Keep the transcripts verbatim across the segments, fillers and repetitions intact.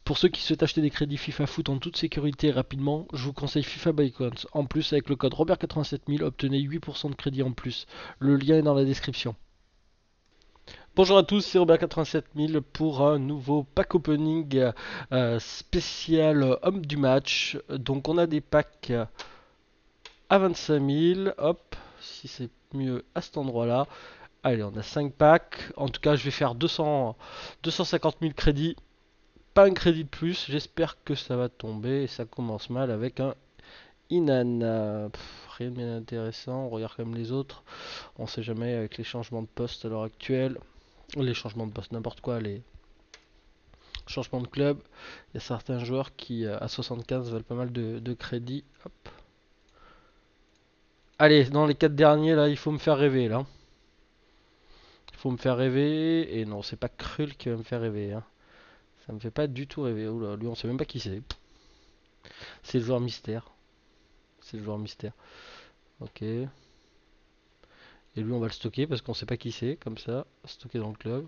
Pour ceux qui souhaitent acheter des crédits FIFA Foot en toute sécurité et rapidement, je vous conseille FIFA by Coins. En plus, avec le code Robert quatre-vingt-sept mille, obtenez huit pour cent de crédit en plus. Le lien est dans la description. Bonjour à tous, c'est Robert quatre-vingt-sept mille pour un nouveau pack opening euh, spécial homme du match. Donc on a des packs à vingt-cinq mille, hop, si c'est mieux à cet endroit-là. Allez, on a cinq packs. En tout cas, je vais faire deux cents, deux cent cinquante mille crédits. Pas un crédit de plus. J'espère que ça va tomber. Et ça commence mal avec un Inan. Pff, rien de bien intéressant. On regarde comme les autres. On sait jamais avec les changements de poste à l'heure actuelle. Les changements de poste, n'importe quoi. Les changements de club. Il y a certains joueurs qui, à soixante-quinze, veulent pas mal de, de crédits. Hop. Allez, dans les quatre derniers, là, il faut me faire rêver, là. Il faut me faire rêver. Et non, c'est pas Krull qui va me faire rêver, hein. Ça me fait pas du tout rêver. Oula, lui, on sait même pas qui c'est. C'est le joueur mystère. C'est le joueur mystère. Ok. Et lui, on va le stocker parce qu'on sait pas qui c'est. Comme ça, stocker dans le club.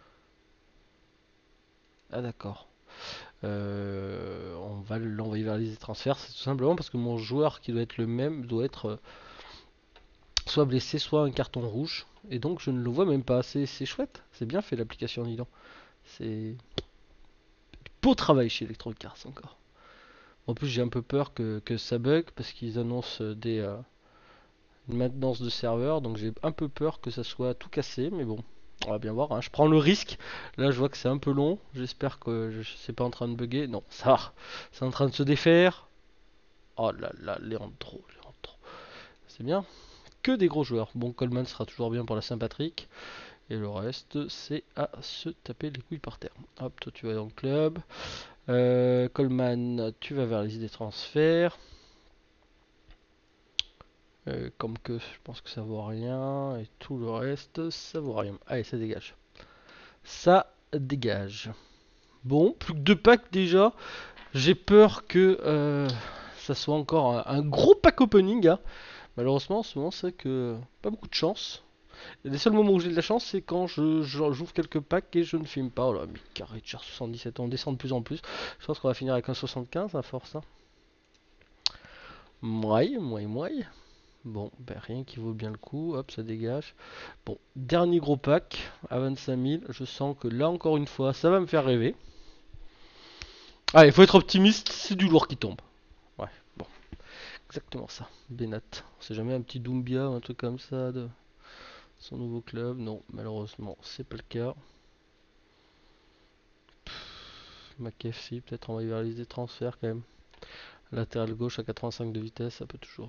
Ah, d'accord. Euh, on va l'envoyer vers les transferts. C'est tout simplement parce que mon joueur qui doit être le même doit être euh, soit blessé, soit un carton rouge. Et donc, je ne le vois même pas. C'est chouette. C'est bien fait l'application, dis donc. C'est beau travail chez Electronic Arts encore. En plus, j'ai un peu peur que, que ça bug parce qu'ils annoncent des, euh, une maintenance de serveur. Donc, j'ai un peu peur que ça soit tout cassé. Mais bon, on va bien voir, hein. Je prends le risque. Là, je vois que c'est un peu long. J'espère que je c'est pas en train de bugger. Non, ça va. C'est en train de se défaire. Oh là là, Leandro, Leandro. C'est bien. Que des gros joueurs. Bon, Coleman sera toujours bien pour la Saint-Patrick. Et le reste, c'est à se taper les couilles par terre. Hop, toi, tu vas dans le club. Euh, Coleman, tu vas vers les idées transferts. Euh, comme que je pense que ça vaut rien. Et tout le reste, ça vaut rien. Allez, ça dégage. Ça dégage. Bon, plus que deux packs déjà. J'ai peur que euh, ça soit encore un, un gros pack opening, hein. Malheureusement, en ce moment, c'est que pas beaucoup de chance. Et les seuls moments où j'ai de la chance, c'est quand je j'ouvre quelques packs et je ne filme pas. Oh là, Mika Richard soixante-dix-sept, on descend de plus en plus. Je pense qu'on va finir avec un soixante-quinze à force, hein. Mouais, mouais, mouais. Bon, ben rien qui vaut bien le coup. Hop, ça dégage. Bon, dernier gros pack à vingt-cinq mille. Je sens que là, encore une fois, ça va me faire rêver. Allez, faut être optimiste, c'est du lourd qui tombe. Ouais, bon, exactement ça. Benat. On sait jamais un petit Doumbia ou un truc comme ça de son nouveau club. Non, malheureusement, c'est pas le cas. McAfee, peut-être on va y vers les transferts quand même. Latéral gauche à quatre-vingt-cinq de vitesse, ça peut toujours.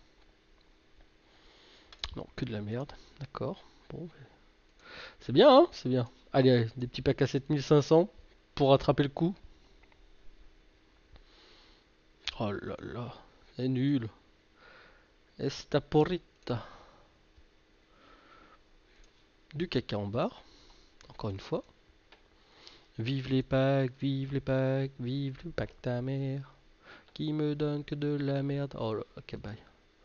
Non, que de la merde. D'accord. Bon, c'est bien, hein, c'est bien. Allez, allez, des petits packs à sept mille cinq cents pour rattraper le coup. Oh là là, c'est nul. Estaporita. Du caca en barre, encore une fois. Vive les packs, vive les packs, vive le pack ta mère. Qui me donne que de la merde. Oh là, ok, bye.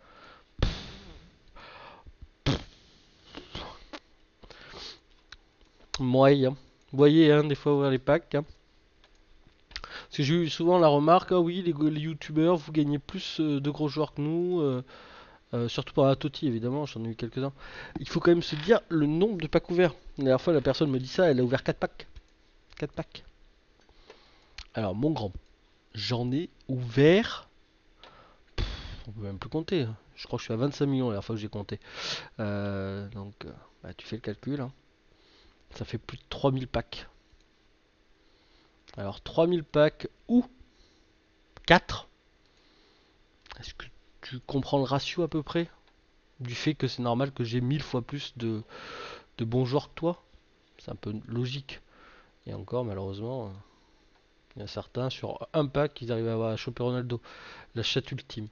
Moyen. Vous voyez, hein, des fois ouvrir les packs, hein. Parce que j'ai eu souvent la remarque, ah oui, les, les youtubeurs, vous gagnez plus euh, de gros joueurs que nous. Euh, euh, surtout par la Toti, évidemment, j'en ai eu quelques-uns. Il faut quand même se dire le nombre de packs ouverts. La dernière fois, la personne me dit ça, elle a ouvert quatre packs. quatre packs. Alors, mon grand, j'en ai ouvert. On peut même plus compter, hein. Je crois que je suis à vingt-cinq millions la dernière fois que j'ai compté. Euh, donc, euh, bah, tu fais le calcul, hein. Ça fait plus de trois mille packs. Alors, trois mille packs ou quatre. Est-ce que tu comprends le ratio à peu près du fait que c'est normal que j'ai mille fois plus de, de bons joueurs que toi? C'est un peu logique. Et encore, malheureusement, il y a certains sur un pack, ils arrivent à, avoir, à choper Ronaldo. La chatte ultime.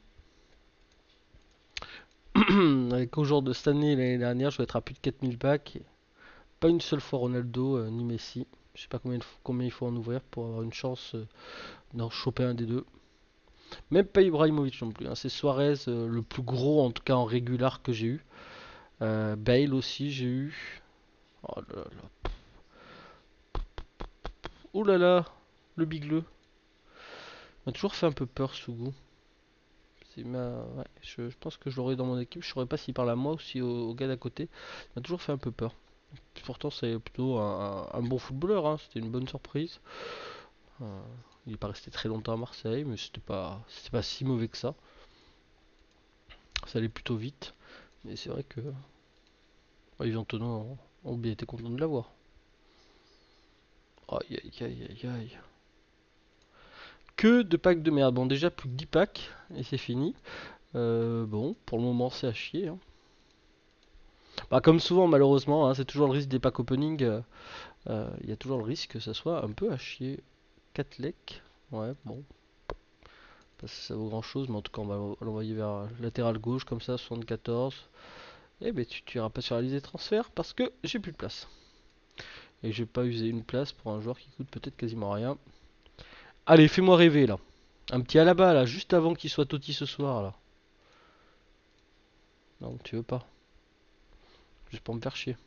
Avec au jour de cette année, l'année dernière, je vais être à plus de quatre mille packs. Pas une seule fois Ronaldo euh, ni Messi. Je sais pas combien, combien il faut en ouvrir pour avoir une chance euh, d'en choper un des deux. Même pas Ibrahimovic non plus, hein. C'est Suarez, euh, le plus gros en tout cas en régular que j'ai eu. Euh, Bale aussi j'ai eu. Oh là là. Ouh là là. Le bigleux. Il m'a toujours fait un peu peur, Sougou. C'est ma... ouais, je, je pense que je l'aurais dans mon équipe. Je saurais pas s'il parle à moi ou si au, au gars d'à côté. Il m'a toujours fait un peu peur. Pourtant, c'est plutôt un, un- un bon footballeur, hein. C'était une bonne surprise. Euh, il n'est pas resté très longtemps à Marseille, mais c'était pas, c'était pas si mauvais que ça. Ça allait plutôt vite. Mais c'est vrai que ouais, Yvan Tonneau, on, on bien été content de l'avoir. Aïe aïe aïe aïe aïe. Que de packs de merde. Bon, déjà plus que dix packs et c'est fini. Euh, bon, pour le moment, c'est à chier, hein. Bah, comme souvent, malheureusement, hein, c'est toujours le risque des packs opening. euh, euh, Il y a toujours le risque que ça soit un peu à chier. quatre lecs. Ouais, bon. Pas si ça vaut grand chose, mais en tout cas, on va l'envoyer vers latéral gauche, comme ça, soixante-quatorze. Et ben, tu tu iras pas sur la liste des transferts parce que j'ai plus de place. Et j'ai pas usé une place pour un joueur qui coûte peut-être quasiment rien. Allez, fais-moi rêver là. Un petit Alaba là, juste avant qu'il soit Totti ce soir là. Non, tu veux pas. Juste pour me faire chier.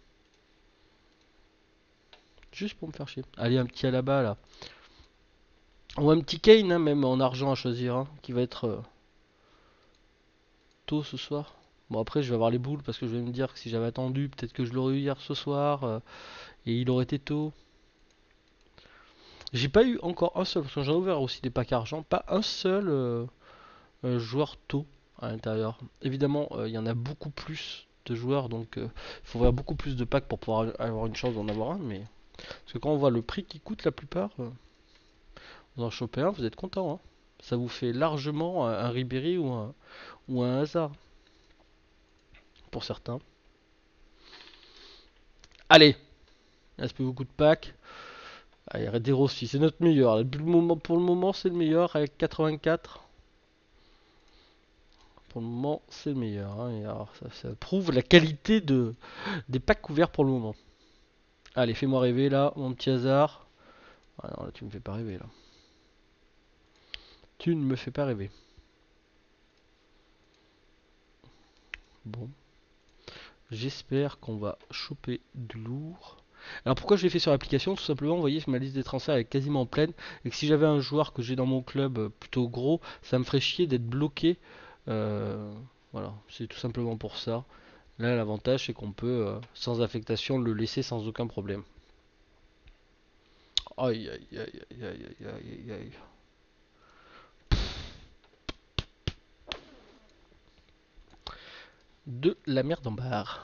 Juste pour me faire chier. Allez, un petit Alaba là. Ou un petit Kane, hein, même en argent à choisir, hein, qui va être euh, tôt ce soir. Bon, après, je vais avoir les boules parce que je vais me dire que si j'avais attendu, peut-être que je l'aurais eu hier ce soir. euh, et il aurait été tôt. J'ai pas eu encore un seul, parce que j'en ai ouvert aussi des packs argent, pas un seul euh, euh, joueur tôt à l'intérieur. Évidemment, euh, il y en a beaucoup plus de joueurs, donc il euh, faut ouvrir beaucoup plus de packs pour pouvoir avoir une chance d'en avoir un. Mais parce que quand on voit le prix qui coûte la plupart, euh, vous en chopez un, vous êtes content, hein. Ça vous fait largement un, un Ribéry ou un, ou un Hazard, pour certains. Allez, il reste plus beaucoup de packs. Allez, Red Rossi, c'est notre meilleur. Le moment- Pour le moment, c'est le meilleur avec quatre-vingt-quatre. Pour le moment, c'est le meilleur, hein. Et alors, ça, ça prouve la qualité de, des packs couverts pour le moment. Allez, fais-moi rêver là, mon petit hasard. Ah non, là, tu me fais pas rêver là. Tu ne me fais pas rêver. Bon, j'espère qu'on va choper du lourd. Alors pourquoi je l'ai fait sur l'application? Tout simplement, vous voyez, ma liste des transferts est quasiment pleine. Et que si j'avais un joueur que j'ai dans mon club euh, plutôt gros, ça me ferait chier d'être bloqué. Euh, voilà, c'est tout simplement pour ça. Là, l'avantage, c'est qu'on peut, euh, sans affectation, le laisser sans aucun problème. Aïe, aïe, aïe, aïe, aïe, aïe, aïe, aïe. De la merde en barre.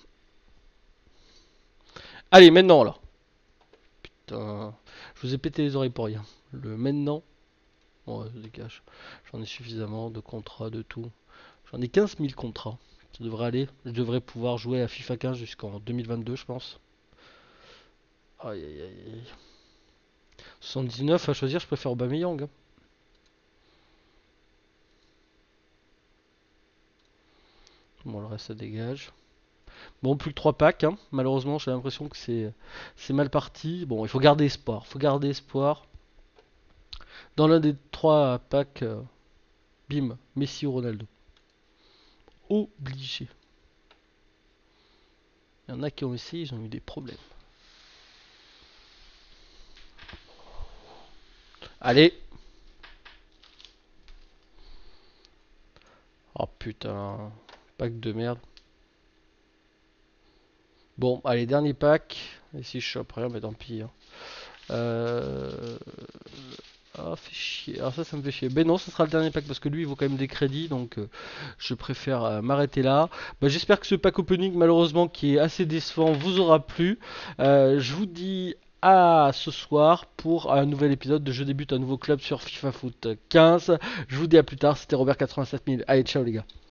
Allez, maintenant là. Putain, je vous ai pété les oreilles pour rien. Le maintenant, bon, ouais, je dégage. J'en ai suffisamment de contrats, de tout. J'en ai quinze mille contrats. Ça devrait aller. Je devrais pouvoir jouer à FIFA quinze jusqu'en deux mille vingt-deux, je pense. Aïe, aïe, aïe, aïe. soixante-dix-neuf à choisir, je préfère Aubameyang, hein. Bon, le reste, ça dégage. Bon, plus que trois packs, hein. Malheureusement, j'ai l'impression que c'est c'est mal parti. Bon, il faut garder espoir. Il faut garder espoir. Dans l'un des trois packs, euh, bim, Messi ou Ronaldo. Obligé. Il y en a qui ont essayé, ils ont eu des problèmes. Allez. Oh putain. Pack de merde. Bon, allez, dernier pack. Et si je chope rien, mais tant pis, hein. Euh... Ah, fait chier. Alors ça, ça me fait chier. Ben non, ce sera le dernier pack parce que lui, il vaut quand même des crédits, donc euh, je préfère euh, m'arrêter là. Bah, j'espère que ce pack opening, malheureusement, qui est assez décevant, vous aura plu. Euh, je vous dis à ce soir pour un nouvel épisode de Je débute un nouveau club sur FIFA Foot quinze. Je vous dis à plus tard. C'était Robert quatre-vingt-sept mille. Allez, ciao les gars.